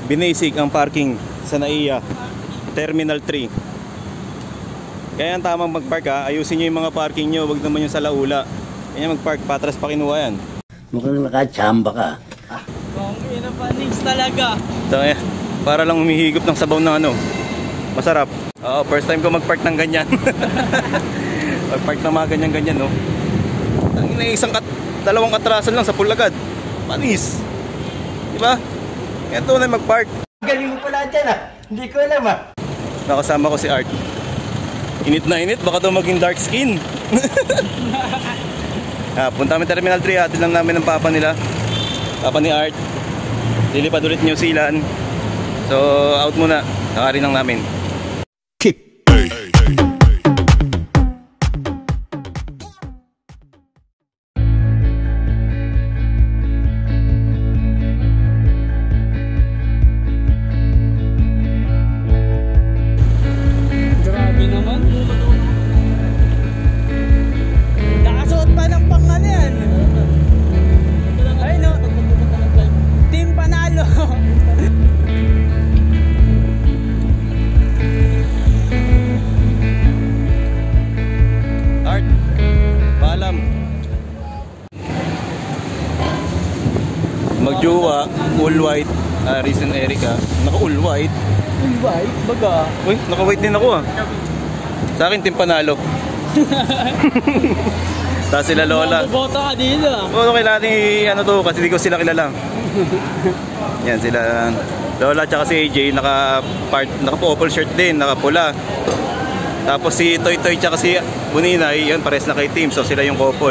Binasik ang parking sa NAIA Terminal 3. Kaya ang tamang magpark ha, ayusin nyo yung mga parking nyo, wag naman yung sa laula. Kaya magpark, patras pa kinuha yan. Mukhang nakachamba ka. Bonggi na panings talaga. Tangina, para lang humihigop ng sabaw ng ano. Masarap. Oo, first time ko magpark ng ganyan. Magpark ng mga ganyan-ganyan, no. Tangina, dalawang katrasan lang sa pool agad. Panis. Diba? Kaya ito na magpark. Galing mo pala dyan ah. Hindi ko alam ah. Nakasama ko si Art. Init na init, baka daw maging dark skin. Punta kami Terminal 3, hatid lang namin ng papa nila. Papa ni Art. Lilipad ulit New Zealand. So, out muna. Nakarin lang namin. Magjowa, all white, Aris and Erica. Naka all white. All white? Baga. Uy, naka white din ako ah. Sa akin, team panalo. Tapos sila Lola. Bota ka dito ah. Oo, kailangan ano to, kasi di ko sila kilala. Yan sila. Lola tsaka si AJ, naka purple shirt din, naka pula. Tapos si Toy Toy tsaka si Buninay, yun, pares na kay team. So sila yung couple.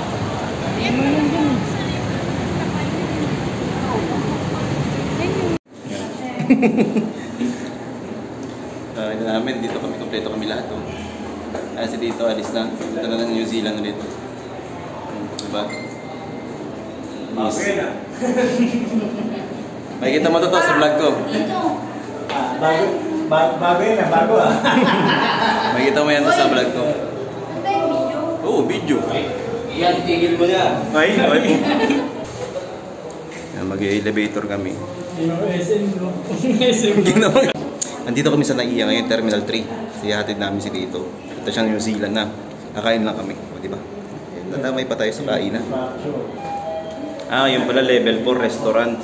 Ito namin, dito kami, kompleto kami lahat. Kasi dito, alis na. Dito na lang New Zealand ulit. Diba? Yes. Makikita mo to sa vlog ko. Bago yun ah, bago ah. Makikita mo yan to sa vlog ko. Oo, video. Yan, tigil mo na. Ay. Mag-elevator kami. Nandito kami sa NAIA ngayon, Terminal 3. Siyahatid namin si Tito. Ito siyang New Zealand na. Kakain lang kami. O, diba? Nadamay pa tayo sa kainan. Yun pala, level 4 restaurant.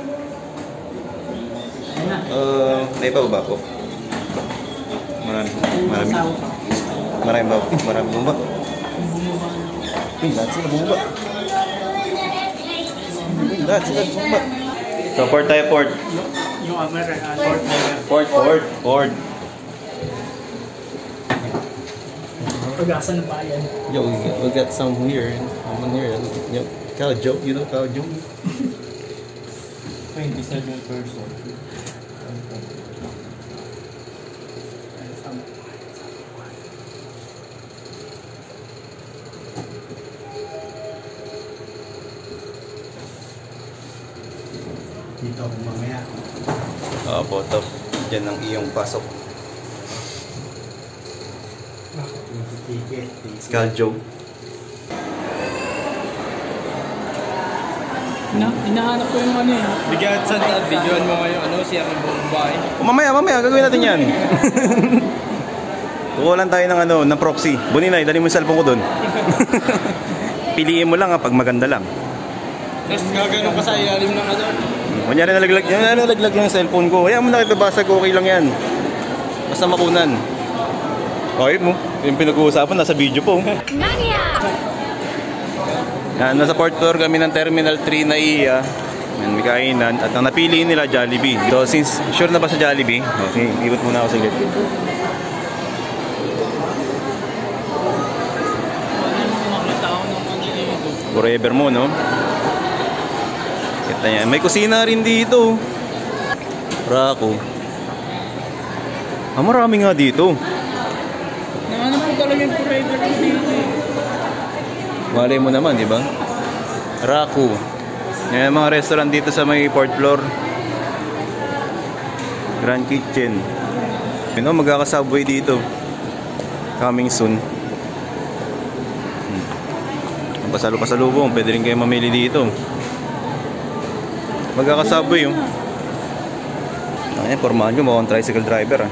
May pa ba po? Maraming bumba. Lahat sila bumba. So, port tayo, port. Yung American Port. Pag-asa ng bayan. Yo, we got some here. Someone here. Yo, Kao Joe, you know Kao Joe? 27 person. Dito ako mamaya. Opo, top. Diyan ang iyong pasok. Skal Joe. Hinahanap ko yung ano eh. Bigyan Santa, videoan mo ngayon si aking buong bahay. Mamaya, gagawin natin yan. Kukulan tayo ng proxy. Buninay, dali mo yung cellphone ko dun. Piliin mo lang pag maganda lang. Tapos gagawin ko sa ilalim ng ano. Kunyari nalaglag yung cellphone ko. Kaya mo nakipabasag, okay lang yan. Basta makunan. Okay mo, yung pinag-uusapan nasa video po. Nasa port tour kami ng Terminal 3 NAIA. May kainan. At ang napili nila, Jollibee. So since sure na ba sa Jollibee, okay, ikot muna ako saglit. Forever mo, no? Kita niya. May kusina rin dito. Rako. Marami nga dito. Ano po talaga yung forever dito? Malay mo naman, di ba? Raku. Yan mga restaurant dito sa may fourth floor. Grand Kitchen. Magkaka-subway dito. Coming soon. Pasalo-pasalubong. Pwede rin kayo mamili dito. Magkaka-subway yung. Ayan, pormahan ko mukhang tricycle driver ah.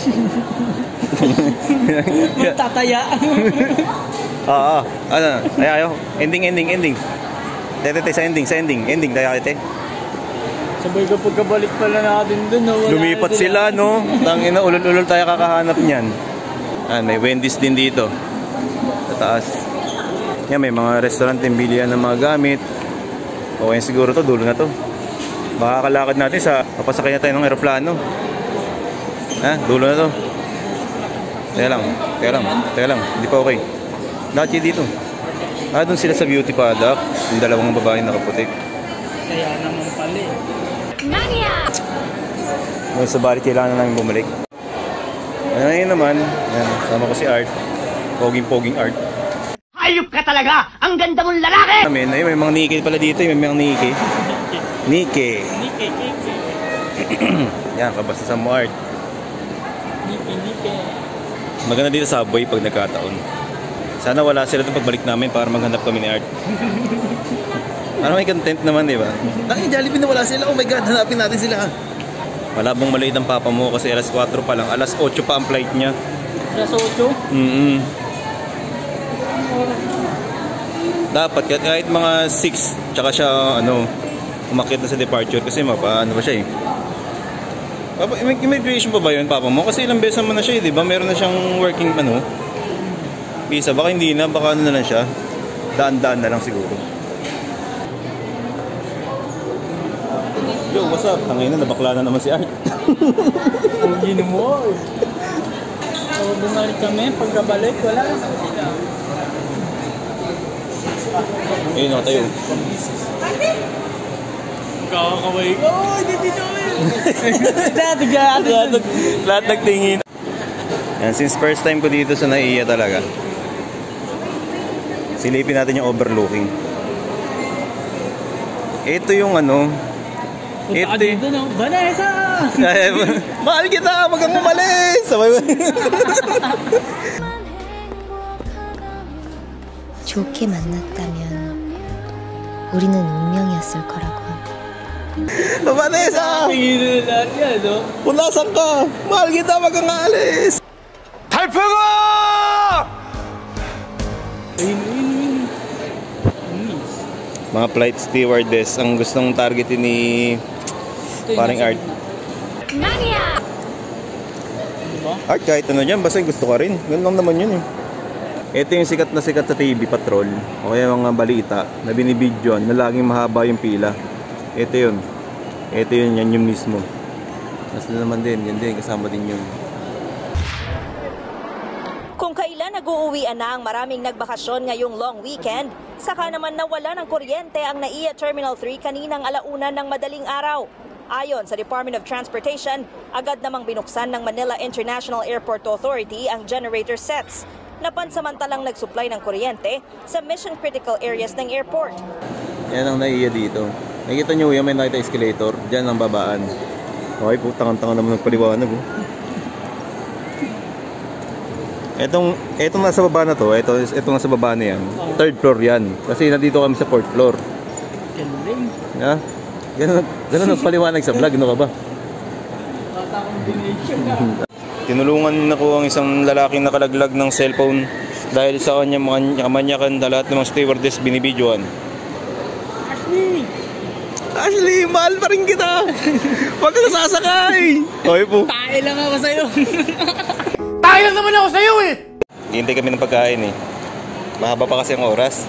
Tataya. Oo. Ano? Ayaw. Ending. Tete, sa ending tayo tete. Sabay ka pagkabalik pala natin dun. No? Lumipat sila, no? Tangina, ulol-ulol tayo kakahanap niyan. May Wendy's din dito. Sa taas. Yan, may mga restaurant din, bilihan ng mga gamit. Okay, siguro to, dulo na to. Baka kalakad natin sa papasakay na tayo ng aeroplano. Dulo na to. Teka lang. Hindi pa okay. Lahat yun dito. Doon sila sa beauty product. Yung dalawang babaeng nakaputik. Kaya naman pala eh. Ngayon sa bali, kailangan na namin bumalik. Ngayon naman, yan, sama ko si Art. Poging Art. Hayop ka talaga! Ang ganda mong lalaki! May mga Nike pala dito. May mga Nike. Yan, kabasta sa mo Art. Nike. Maganda dito sa Subway pag nagkataon. Sana wala sila doon pagbalik namin para maghanap kami ni Art. Ano may content naman, di ba? Jollibee na wala sila. Oh my God, hanapin natin sila. Wala bang maliit ang papa mo kasi alas 4 pa lang. Alas 8 pa ang flight niya. Alas 8? Dapat kahit mga 6 tsaka siya umakyat na sa departure kasi ano ba siya eh. Immigration pa ba yun papa mo? Kasi ilang beses naman na siya eh, di ba? Meron na siyang working visa. Baka hindi na, baka na lang siya. Daan-daan na lang siguro. Yo, what's up? Tangina, nabakla na naman si Art. Hindi mo. So, bumalik kami. Pagkabalik, wala na sila. Ayun, tayo. Kakakaway. Oh, dito. Lahat nagtingin. Yan, since first time ko dito sa NAIA talaga. Silipin natin yung overlooking. Ito yung Punta ka dito, no? Vanessa! Mahal kita! Wag kang umalis! 좋게 만났다면 우리는 운명이었을 거라고. Vanessa! Tingin na lahat yan, no? Kung nasan ka, mahal kita, wag kang aalis! Talpago! Mga flight stewardess ang gustong targetin ni paring Art. Art, kahit ano dyan, basta gusto ka rin. Ganun lang naman yun eh. Ito yung sikat sa TV Patrol o kaya mga balita na binibidyoan na laging mahaba yung pila. Ito yun, yan yung mismo. Basta naman din, yan din, kasama din yun. Kung kailan nag-uuwian na ang maraming nagbakasyon ngayong long weekend, saka naman nawala ng kuryente ang NAIA Terminal 3 kaninang 1:00 ng madaling araw. Ayon sa Department of Transportation, agad namang binuksan ng Manila International Airport Authority ang generator sets na pansamantalang nagsupply ng kuryente sa mission-critical areas ng airport. Yan ang NAIA dito. Nakikita nyo yan, may nakita escalator. Diyan ang babaan. Okay, putang-tanga naman nagpaliwanag. Etong nasa baba na to, etong nasa baba na yan. Third floor yan. Kasi nandito kami sa fourth floor. Galing. Ha? Ganun nagpaliwanag sa vlog, ano ka ba? Tinulungan ako ang isang lalaking nakalaglag ng cellphone dahil sa kanyang kamanyakan na lahat ng mga stewardess binibidyoan. Ashley, mahal pa rin kita! Huwag kang sasakay! Okay po. Tae lang ako sa'yo. Tayo lang naman ako sa'yo eh! Hihintay kami ng pagkain eh. Mahaba pa kasi ang oras.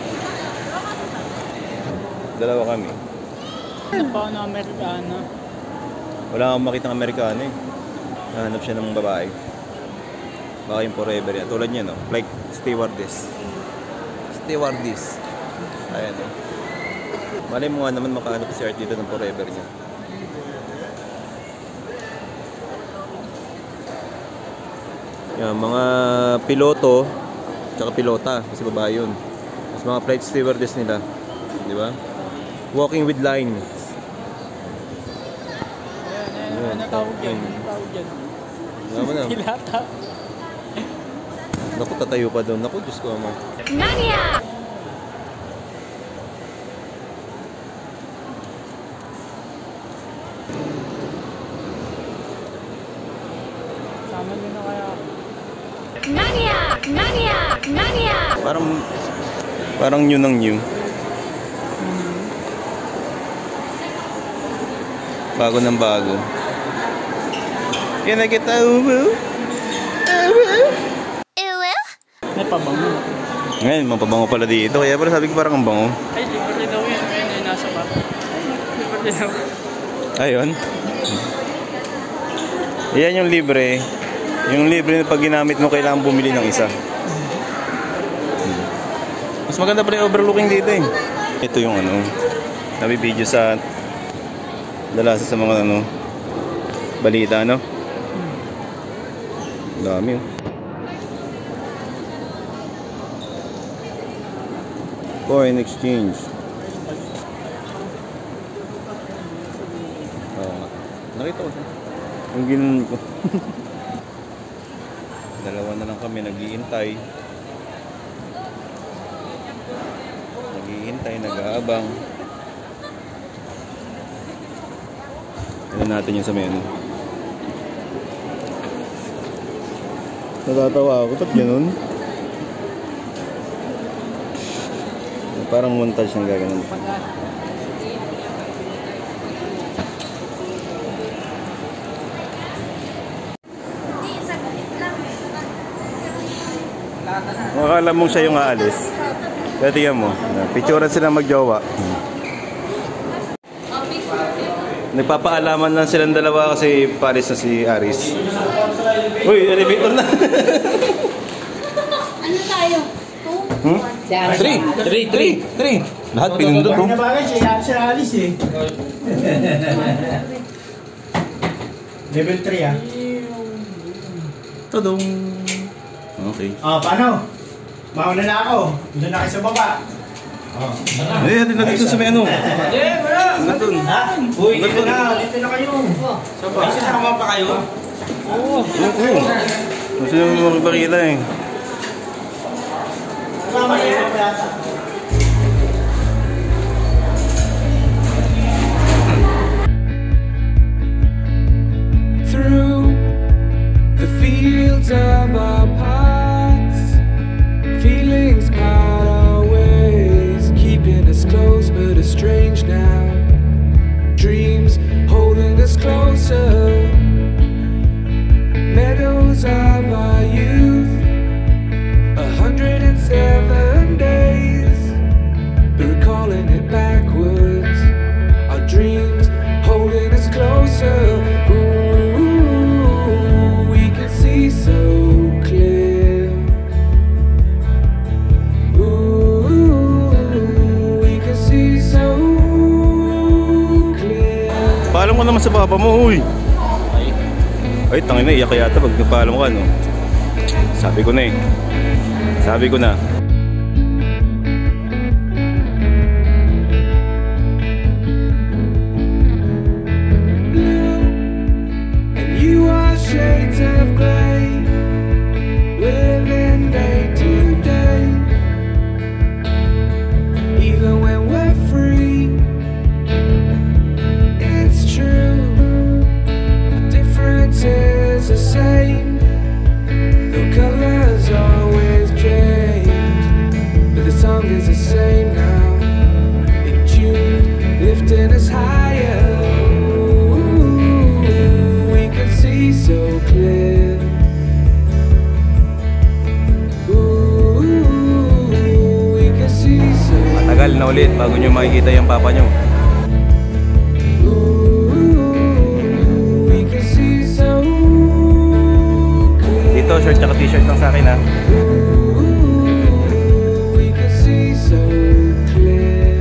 Dalawa kami. Ano pa na Amerikana? Wala akong makitang Amerikano eh. Nahanap siya ng babae. Baka yung forever yan. Tulad niya no? Like stewardess. Ayan o. Malay mo nga naman makahanap si Art dito ng forever niya. Yan, mga piloto tsaka pilota kasi babae yun. Mas mga flight stewardess nila, di ba? Walking with line. Ano tawag yan? Ano na? Pilata. Naku, tatayo pa doon. Naku, Diyos ko ama. Tama nyo na kaya. Parang new ng new. Bago ng bago. Yan na kita, ubu. May pabango. Ngayon, mapabango pala dito. Kaya pala sabi ko parang ang bango. Ay, libre daw yun. Ayun na yung nasa pa. Libre daw. Ayun. Yan yung libre. Yung libre na pag ginamit mo, kailangan bumili ng isa. Mas maganda pa rin overlooking dito eh. Ito yung ano, nabibideo sa dalasa sa mga ano, balita, no? Dami oh. Foreign exchange. Nakita ko siya. Yung ginanon ko. Dalawa na lang kami nag-iintay. Nag-aabang. Tignan natin yung sa menu. Natatawa ako. Ba't ganun? Parang montage ng gaganon. Akala mo siya yung aalis. Kaya tingnan mo, picturean sila magjowa. Nagpapaalaman lang silang dalawa kasi Paris na si Aris. Uy, elevator na. Ano tayo? 3. Lahat pinindot oh. Bagay siya alis eh. Level 3 ah. Tadong. Okay. Paano? Mauna na ako. Doon na kayo sa baba. Eh, natin na dito sa may ano. Hanggang doon. Ha? Uy, dito na kayo. Ay, sinama pa kayo? Oo. Kasi yung magpakila eh. Sama kayo pa yata. Through the fields of our paths, feelings part our ways, keeping us close but estranged now. Dreams holding us closer, meadows of our youth, 107 days, but recalling it backwards. Our dreams holding us closer. Ooh, we can see so clear. Ooh, we can see so clear. Paalam ko naman sa papa mo, uy. Ay, tangin na, iyak ka yata pag napaalam ka, no? Sabi ko na eh. Sabi ko na. And you are shades of gray, living day to day. Even when we're free, it's true. The difference is the same. The colors always change, but the song is the same now. In June, lifting us higher. Ooh, we can see so clear. Ooh, we can see so. Matagal na ulit bago nyo makikita yung papa nyo. Ooh, we can see so clear. Dito, short tsaka t-shirt lang sa akin ha. Ooh, we can see so clear.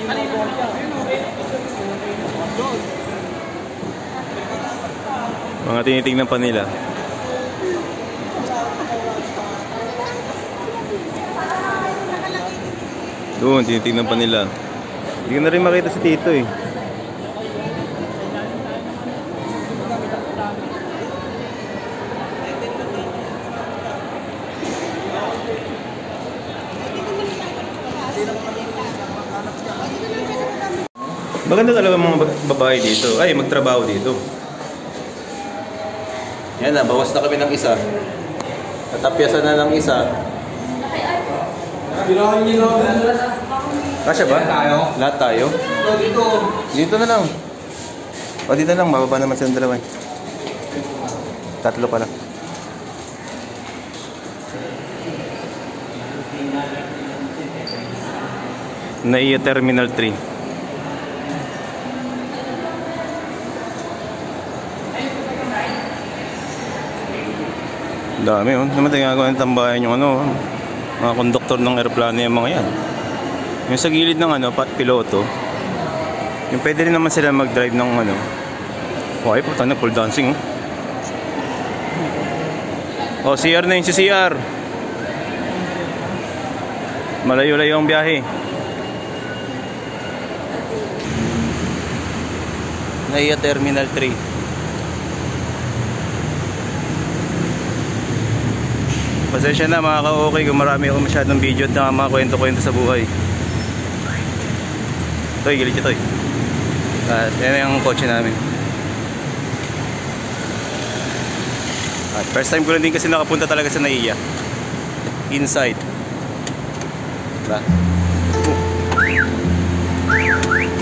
Mga tinitingnan pa nila. Doon, tinitingnan pa nila. Hindi ko na rin makita si Tito eh. Maganda talaga mga babae dito. Ay, magtrabaho dito. Yan na, bawas na kami ng isa. Natapyasan na ng isa. Kasya ba? Lahat tayo? Dito na lang. O, dito na lang. Bababa naman silang dalawa. Tatlo pala. Naiya Terminal 3. Dami yun. Naman tayo gagawa ng tambayan yung ano, mga konduktor ng aeroplano yung mga yan. Yung sa gilid ng ano, piloto, yung pwede rin naman sila mag-drive ng ano. Okay, puta na, pole dancing. Oh, CR na yun si CR. Malayo-layo ang biyahe. Naiya Terminal 3. Pasensya na mga ka-okay kung marami ako masyadong video at mga kwento-kwento sa buhay. Toy, gilid siya Toy. At yan yung kotse namin. At first time ko lang din kasi nakapunta talaga sa Naiya. Inside. Diba?